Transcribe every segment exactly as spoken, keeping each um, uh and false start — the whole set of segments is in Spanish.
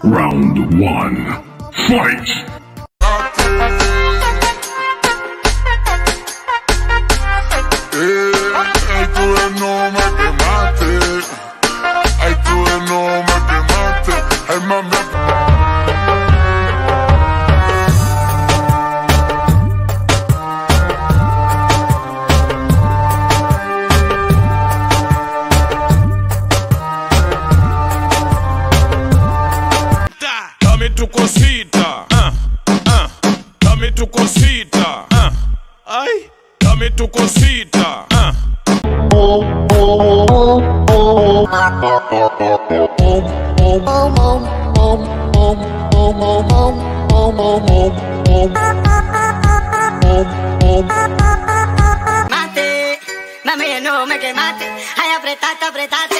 Round one. Fight! Ay, tú de no me quemaste. Ay, tú de no me quemaste. Ay, mami. Dame tu cosita, ah, ah, dame tu cosita, ah, ay, dame tu cosita, ah. Mate, mami, no me quemaste, ay, apretate, apretate.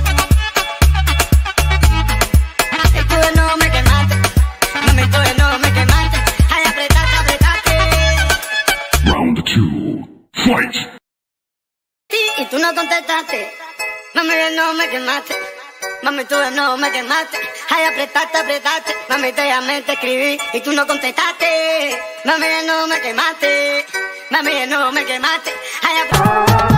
Ay, tú no me quemaste, mami, tú no me quemaste, ay, apretate, apretate. Round two. Fight! Y tú no contestaste, mami, no me quemaste, mami, tú no me quemaste, ay, apretaste, apretaste, mami, te llamé, te escribí y tú no contestaste, mami, no me quemaste, mami, no me quemaste, ay, apretaste.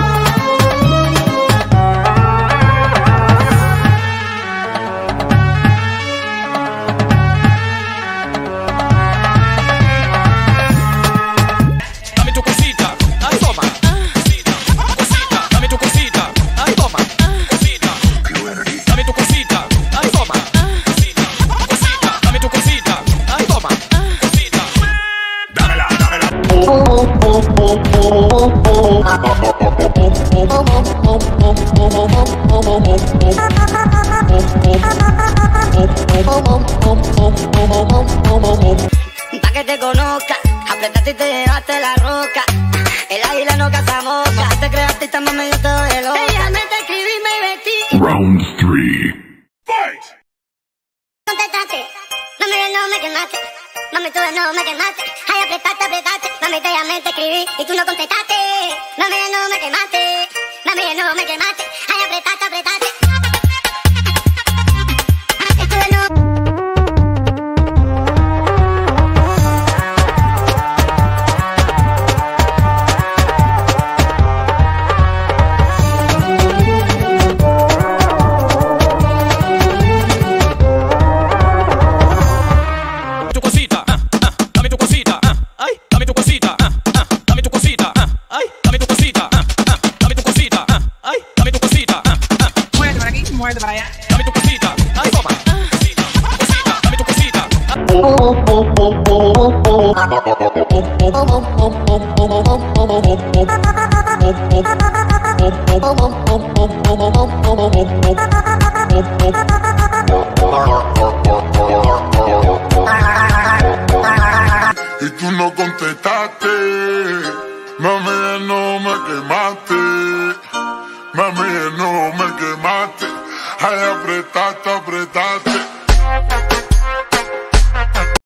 Pa' que te conozca, apretaste y te llevaste la roca. El águila no caza mosca. No te creaste y también yo te doy loca. Te llamé, te escribí, me vestí. Round three. Fight! Contestaste, mami, no me quemaste, mami, tú no me quemaste, ay, apretaste, apretaste, mami, te llamé, te escribí y tú no contestaste, mami, no me quemaste, mami, no me quemaste, ay, apretaste, apretaste. Y tú no... Muerde para allá. Dame tu cosita, ay, toma. Cosita, dame tu cosita. Oh,